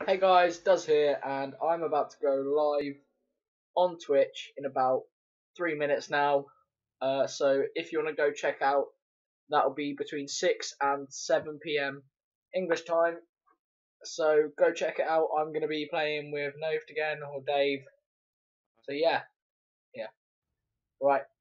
Hey guys, Duz here, and I'm about to go live on Twitch in about 3 minutes now. So if you want to go check out, that'll be between 6 and 7 p.m. English time. So go check it out. I'm going to be playing with Noved again or Dave. So yeah. Right.